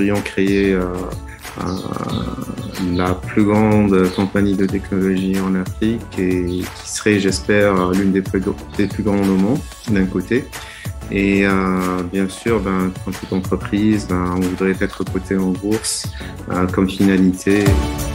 voudrions créer la plus grande compagnie de technologie en Afrique et qui serait, j'espère, l'une des plus grandes au monde, d'un côté. Et bien sûr, comme toute entreprise, on voudrait être coté en bourse comme finalité.